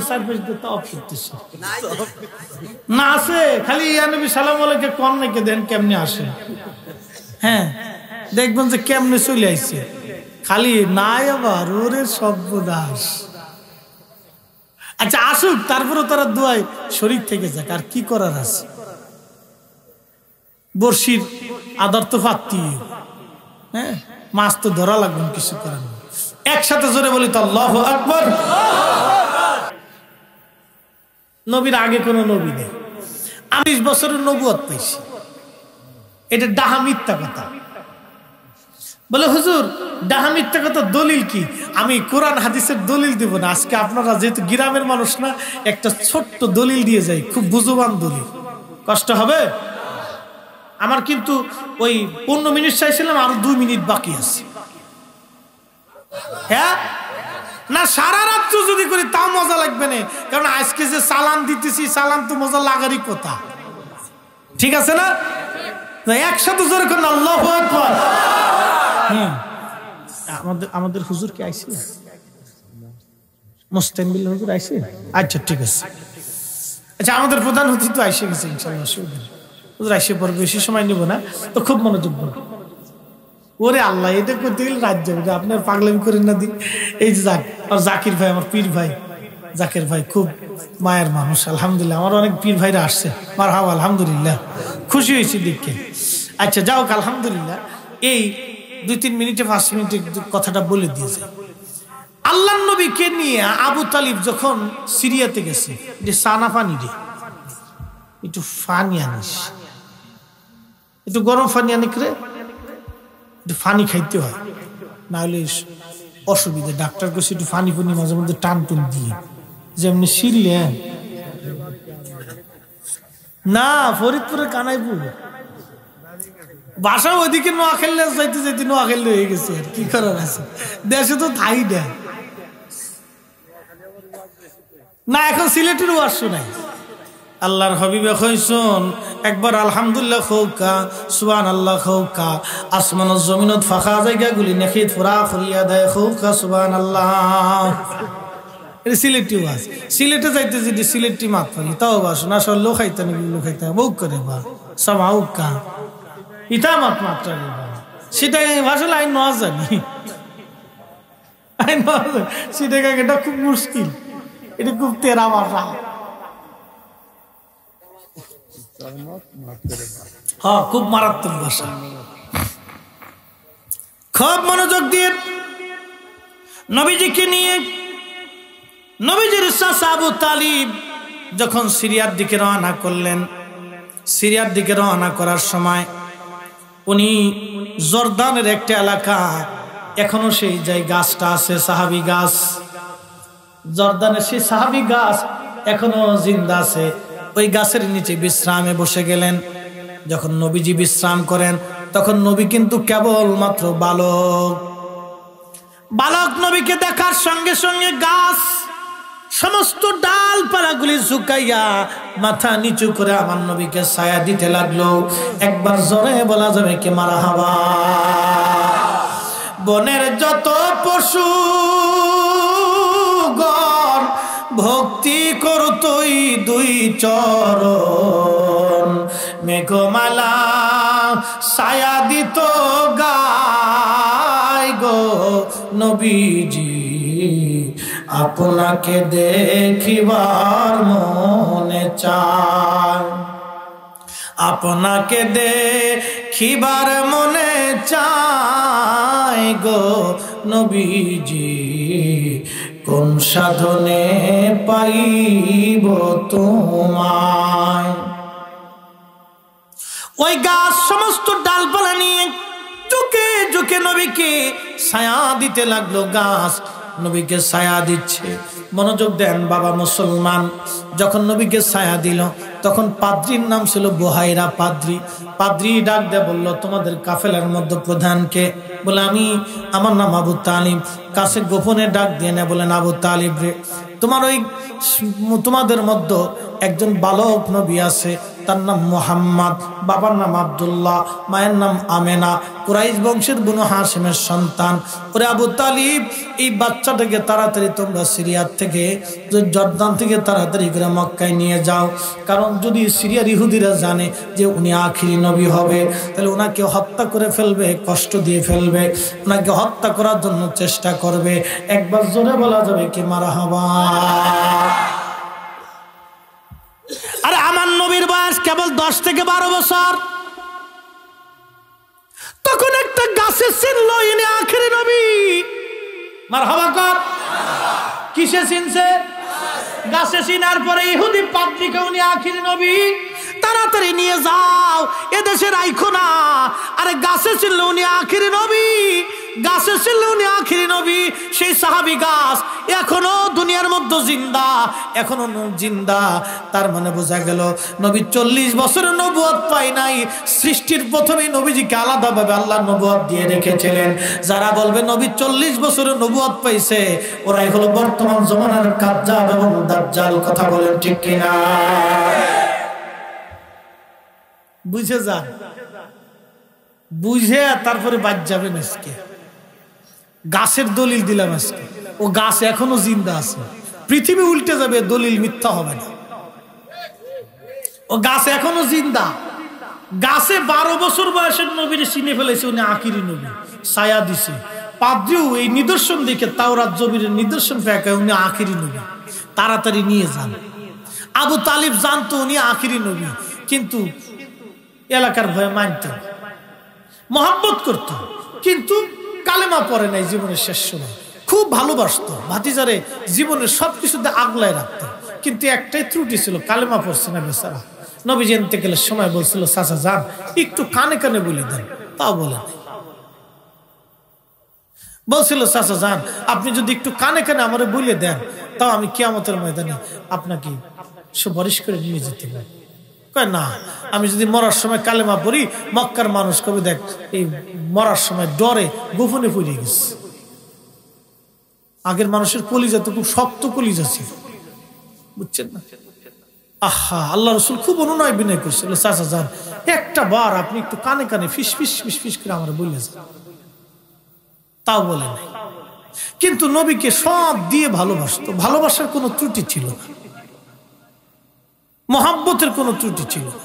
না আছে খালি নবী সালাম আলাইকে কম নাকি দেন, কেমনে আসে? হ্যাঁ, দেখবেন যে কেমনে চলে আইছে, খালি নাই আবার ওরে সর্বনাশ। আচ্ছা আসুক, তারপরে তারা দোয়ায় শরীর থেকে যাক, আর কি করার আছে? বর্ষির আদার তো পাত্তি, হ্যাঁ, মাছ তো ধরা লাগবে, কিছু করার নেই। একসাথে জোরে বলি তো আল্লাহু আকবার। নবীর আগে কোন নবী নেই, 20 বছরের নবুয়ত পাইছি, এটা ডাহা মিথ্যা কথা। বলে হুজুর ডাহা মিথ্যা কথা দলিল কি? আমি কোরআন হাদিসের দলিল দেব না আজকে। আপনারা যেহেতু গ্রামের মানুষ না, একটা ছোট্ট দলিল দিয়ে যাই, খুব বুঝবান দলিল, কষ্ট হবে আমার। কিন্তু ওই 15 মিনিট চাইছিলাম, আরো 2 মিনিট বাকি আছে। হ্যাঁ না, সারা রাত্র যদি করি তাও মজা লাগবে না, কারণ আজকে যে চালান দিতেছি, চালান তো মজা লাগারই কথা, ঠিক আছে না? একসাথে জোরে করেন আল্লাহু আকবার। আমাদের হুজুর কি আইছে? মুস্তানবিল হুজুর আইছে? আচ্ছা ঠিক আছে। আচ্ছা আমাদের প্রধান অতিথি তো আইসে গেছে ইনশাআল্লাহ, হুজুর আইসে পর বেশি সময় নিব না, তো খুব মনোযোগ দেব। ওরে আল্লাহ, এটা করতে গেলে রাত যাবে, আপনার পাগলামি করেন না দিন। এই যে জাকির ভাই, আমার পীর ভাই জাকির ভাই, খুব মায়ের মানুষ আলহামদুলিল্লাহ। আমার অনেক পীর ভাইরা আসছে, মারহাবা, আলহামদুলিল্লাহ, খুশি হয়েছি দেখে। আচ্ছা যাও, আলহামদুলিল্লাহ। এই 2-3 মিনিটে 5 মিনিটে কথাটা বলে দিয়েছে। আল্লাহর নবীকে নিয়ে আবু তালিব যখন সিরিয়াতে গেছে, যে সানা পানি রে, একটু পানি আনিস, একটু গরম পানি আনিক রে, একটু পানি খাইতে হয়, না হলে অসুবিধা। ডাক্তার কাছে একটু পানি পানি মাঝে মধ্যে টান টুন দিয়ে, যেমনি শিরলেন না ফরিদপুরে কানাইপুর বাসা, ওইদিকে নোয়াখালী যাইতে যাইতে নোয়াখালী হয়ে গেছে, আর কি করার আছে, দেশে তো থাই না। না এখন সিলেটের ওয়াজ শোনাই। আল্লাহর হাবিবে কইছেন একবার আলহামদুলিল্লাহ খৌকা, সুবহানাল্লাহ খৌকা, আসমানত জমিনত ফাঁকা জায়গাগুলি নেখিত ফুরা ফুরিয়া দেয় খৌকা সুবহানাল্লাহ। এটা সিলেটি ওয়াজ। সিলেটে যাইতে যদি সিলেটি মাত পারি তাও বাস না, সব লোক খাইতে নাকি লোক খাইতে বউ করে বা সামাউকা ইতা মাত মাত্রা সেটা ভাষা আইন না জানি, আইন সেটা এটা খুব মুশকিল, এটা খুব তেরা ভাষা। হ্যাঁ খুব মারাত্মক ভাষা। খুব মনোযোগ দিয়ে নবীজিকে নিয়ে নবীজির চাচা আবু তালিব যখন সিরিয়ার দিকে রওনা করলেন, সিরিয়ার দিকে রওনা করার সময় উনি জর্দানের একটা এলাকা, এখনো সেই জায়গায় গাছটা আছে, সাহাবী গাছ, জর্দানের সেই সাহাবী গাছ এখনো জিন্দা আছে। ওই গাছের নিচে বিশ্রামে বসে গেলেন। যখন নবীজি বিশ্রাম করেন তখন নবী কিন্তু কেবল মাত্র বালক। বালক নবীকে দেখার সঙ্গে সঙ্গে গাছ সমস্ত ডালপালাগুলি ঝুঁকাইয়া মাথা নিচু করে আমার নবীকে ছায়া দিতে লাগলো। একবার জোরে বলা যাবে কি মারহাবা। বনের যত পশু গণ ভক্তি করতই 2 চরণ, মেঘমালা ছায়া দিত গায় গো নবীজি, আপনাকে দেখিবার মনে চায়, আপনাকে দেখিবার মনে চায় গো নবীজি, কোন সাধনে পাইব তোমায়। ওই গাছ সমস্ত ডালপালা নিয়ে ঝুঁকে ঝুঁকে নবীকে ছায়া দিতে লাগলো। গাছ নবীকে ছায়া দিচ্ছে। মনোযোগ দেন বাবা মুসলমান, যখন নবীকে ছায়া দিল তখন পাদ্রির নাম ছিল বুহাইরা পাদ্রি। পাদ্রি ডাক দিয়ে বলল, তোমাদের কাফেলার মধ্যে প্রধানকে? বলে আমি, আমার নাম আবু তালিব। কাছে গোপনে ডাক দিয়ে না, বলেন আবু তালিব রে, তোমাদের মধ্যে একজন বালক নবী আছে, তার নাম মুহাম্মদ, বাবার নাম আব্দুল্লাহ, মায়ের নাম আমেনা, কুরাইশ বংশের বনু হাশিমের সন্তান। ওরে আবু তালিব, এই বাচ্চাটাকে তাড়াতাড়ি তোমরা সিরিয়ার থেকে, জর্দান থেকে তাড়াতাড়ি করে মক্কায় নিয়ে যাও। কারণ যদি সিরিয়ার ইহুদিরা জানে যে উনি আখিরি নবী হবে, তাহলে ওনাকে হত্যা করে ফেলবে, কষ্ট দিয়ে ফেলবে, ওনাকে হত্যা করার জন্য চেষ্টা করবে। একবার জোরে বলা যাবে কি মারহাবা? আরে আমার নবীর বয়স কেবল 10 থেকে 12 বছর। তখন একটা গাছে চিনল ইনি আখেরি নবী। মারহাবা কর। কিসে চিনছে? গাছে চিনার পরে ইহুদি পাদ্রীকে উনি আখেরি নবী, তাড়াতাড়ি নিয়ে যাও, এদেশে রাইখো না। আরে গাছে চিনল উনি আখেরি নবী, গাছে ছিল উনি আখিরি নবী। সেই সাহাবী গাছ এখনো দুনিয়ার মধ্যে জিন্দা, এখনো জিন্দা। তার মানে বোঝা গেল নবী 40 বছরের নবুয়ত পায় নাই। সৃষ্টির প্রথমে নবীজিকে আলাদাভাবে আল্লাহ নবুয়ত দিয়ে রেখেছিলেন। যারা বলবে নবী 40 বছরের নবুয়ত পাইছে, ওরাই হলো বর্তমান জমানার কাজ্জাব এবং দাজ্জাল। কথা বলেন ঠিক কিনা? বুঝে যান, বুঝে তারপরে বাদ যাবেন। আজকে গাছের দলিল দিলাম, আজকে ও গাছ এখনো জিন্দা আছে। পৃথিবী উল্টে যাবে, দলিল মিথ্যা হবে না। ও গাছ এখনো জিন্দা। গাছে 12 বছর বয়সের নবীর চিনে ফেলেছে উনি আখিরি নবী, ছায়া দিছে। পাদ্রিও এই নিদর্শন দেখে তাওরাত জবিরের নিদর্শন ফেঁকায় উনি আখিরি নবী, তাড়াতাড়ি নিয়ে যান। আবু তালিব জানতো উনি আখিরি নবী, কিন্তু এলাকার ভয়ে মানত, মহব্বত করত, কিন্তু কালেমা পড়ে নাই জীবনের শেষ সময়। খুব ভালোবাসতো ভাতিজারে, জীবনের সবকিছুতে আগলায় রাখতো, কিন্তু একটাই ত্রুটি ছিল, কালেমা পড়ছে না বেচারা। নবীজি ইন্তেকালের সময় বলছিল, চাচা যান একটু কানে কানে বলে দেন, তাও বলে নাই। বলছিল, চাচা যান আপনি যদি একটু কানে কানে আমারে বলে দেন, তাও আমি কিয়ামতের ময়দানে আপনাকে সুপারিশ করে নিয়ে যেতে পারি। কয় না, আমি যদি মরার সময় কালেমা পড়ি, মক্কার মানুষ কবে দেখ এই মরার সময় ডরে গোপনে পড়ে গেছে। আগের মানুষের কলিজা তো খুব শক্ত কলিজা ছিল, বুঝছেন না? আহা, আল্লাহ রসুল খুব অনুনয় বিনয় করছিল, চাচা যান একটা বার আপনি একটু কানে কানে ফিস ফিস ফিস ফিস করে আমার বলে যান, তাও বলে নাই। কিন্তু নবীকে সব দিয়ে ভালোবাসতো, ভালোবাসার কোনো ত্রুটি ছিল না, মহব্বতের কোনো ত্রুটি ছিল না।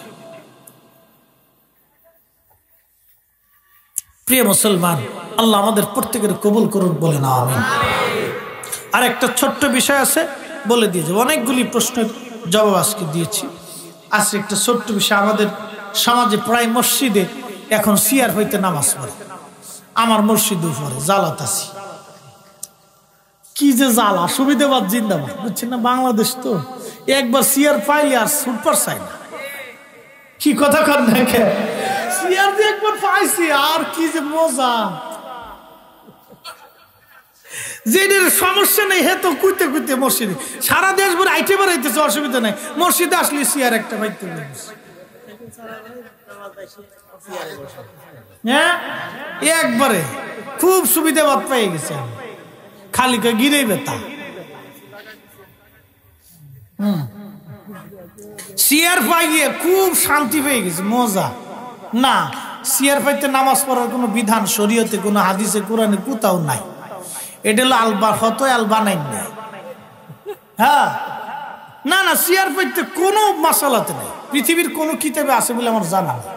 প্রিয় মুসলমান, আল্লাহ আমাদের প্রত্যেকের কবুল করুন, বলে না আমিন। আর একটা ছোট্ট বিষয় আছে, বলে দিয়েছে। অনেকগুলি প্রশ্নের জবাব আজকে দিয়েছি। আজকে একটা ছোট্ট বিষয়, আমাদের সমাজে প্রায় মসজিদে এখন সিয়ার হইতে নামাজ পড়ে। আমার মসজিদে পড়ে, জালাত আছি। কি যে জ্বালা, সুবিধাবাদ জিন্দাবাদ, বুঝছেন না? বাংলাদেশ তো একবার সিয়ার পাইলে আর সুপার চাই না। কি কথা কর না, সিয়ার দিয়ে একবার পাইছি আর কি যে মজা। যেদের সমস্যা নেই হে তো কুইতে কুইতে মসজিদে সারা দেশ ভরে আইটে বেড়াইতেছে, অসুবিধা নাই। মসজিদে আসলে সিয়ার একটা পাইতে, হ্যাঁ একবারে খুব সুবিধাবাদ পেয়ে গেছে। খালি কে গিরেই বেতা সিয়ার পাই গিয়ে খুব শান্তি পেয়ে গেছে, মজা। না, সিয়ার পাইতে নামাজ পড়ার কোনো বিধান শরীয়তে, কোনো হাদিসে, কোরআনে কোথাও নাই। এটা হলো আলবা হতো আলবানাই নাই। হ্যাঁ, না না, সিয়ার পাইতে কোনো মাসালাতে নাই, পৃথিবীর কোনো কিতাবে আছে বলে আমার জানা নেই।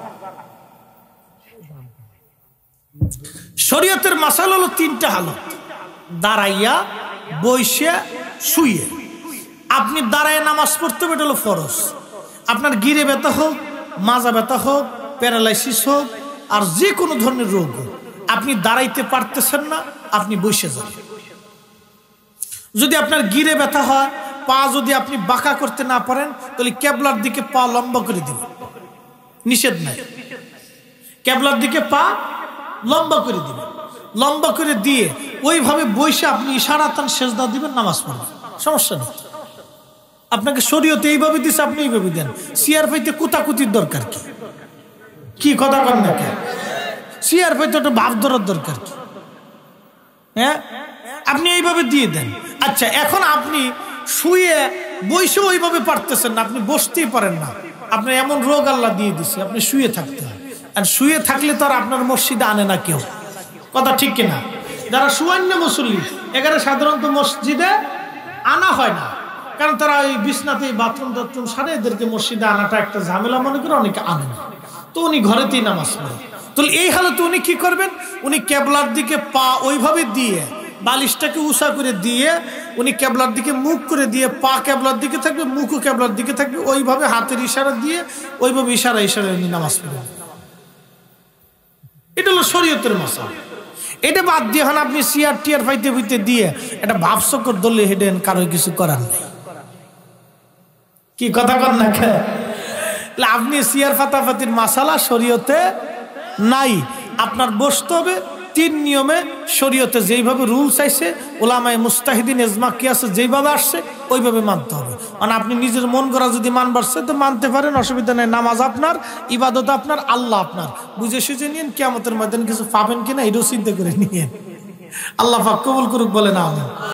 শরীয়তের মাসালা হলো 3টা হালত: দাঁড়াইয়া, বইসে, শুয়ে। আপনি দাঁড়ায় নামাজ পড়তে হবে, এটা হলো ফরজ। আপনার গিরে ব্যথা হোক, মাজা ব্যথা হোক, প্যারালাইসিস হোক, আর যে কোনো ধরনের রোগ হোক, আপনি দাঁড়াইতে পারতেছেন না, আপনি বসে যান। যদি আপনার গিরে ব্যথা হয়, পা যদি আপনি বাঁকা করতে না পারেন, তাহলে কেবলার দিকে পা লম্বা করে দিবেন, নিষেধ নাই। কেবলার দিকে পা লম্বা করে দিবেন, লম্বা করে দিয়ে ওইভাবে বসে আপনি ইশারাতান সেজদা দিবেন, নামাজ পড়বেন, সমস্যা নেই। আপনাকে শরীয়তে এইভাবে দিছে, আপনি এইভাবে দেন। চেয়ার পাইতে কুতাকুতির দরকার কি? কি কথা কন না কেন? চেয়ার পাইতে একটা ভাব ধরার দরকার কি? হ্যাঁ, আপনি এইভাবে দিয়ে দেন। আচ্ছা, এখন আপনি শুয়ে বসে ওইভাবে পারতেছেন না, আপনি বসতেই পারেন না, আপনার এমন রোগ আল্লাহ দিয়ে দিচ্ছে, আপনি শুয়ে থাকতে হয়। আর শুয়ে থাকলে তো আর আপনার মসজিদে আনে না কেউ, কথা ঠিক কিনা? যারা সুয়ান্য মুসল্লি এখানে সাধারণত মসজিদে আনা হয় না, কারণ তারা ওই বিছনাতে বাথরুম টাথরুম সারে এদেরকে মসজিদে আনাটা একটা ঝামেলা মনে করে অনেকে আনে না, তো উনি ঘরেতেই নামাজ পড়ে। তো এই হালতে উনি কি করবেন? উনি কেবলার দিকে পা ওইভাবে দিয়ে, বালিশটাকে উষা করে দিয়ে, উনি কেবলার দিকে মুখ করে দিয়ে, পা কেবলার দিকে থাকবে, মুখও কেবলার দিকে থাকবে, ওইভাবে হাতের ইশারা দিয়ে ওইভাবে ইশারা উনি নামাজ পড়বেন। এটা হলো শরীয়তের মাসালা। এটা বাদ দিয়ে এখন আপনি চেয়ার টিয়ার ফাইতে ফাইতে দিয়ে এটা ভাবসকর দলে হেডেন, কারো কিছু করার নেই। কি কথা কর না? আপনি চেয়ার ফাতাফাতির মাসালা শরীয়তে নাই। আপনার বসতে হবে 3 নিয়মে, শরীয়তে যেইভাবে রুলস আইছে, উলামায়ে মুস্তাহিদিন ইজমা কিয়াসে যেইভাবে আসছে ওইভাবে মানতে হবে। মানে আপনি নিজের মন করা যদি মানবারছে তো মানতে পারেন, অসুবিধা নেই। নামাজ আপনার, ইবাদত আপনার, আল্লাহ আপনার। বুঝে সুঝে নিন, কিয়ামতের ময়দানে কিছু পাবেন কিনা এটাও চিন্তা করে নিয়েন। আল্লাহ পাক কবুল করুক, বলেন আমিন।